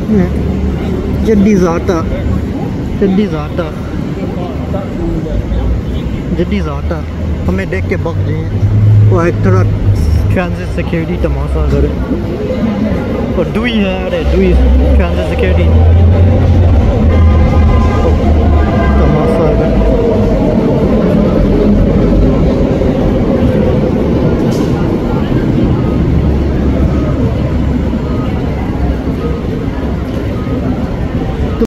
जड्डी ज़ाता हमें देख के बक गए। वो एक थोड़ा ट्रांजिट सिक्योरिटी तमाशा करे और दुई है, अरे दुई ट्रांजिट सिक्योरिटी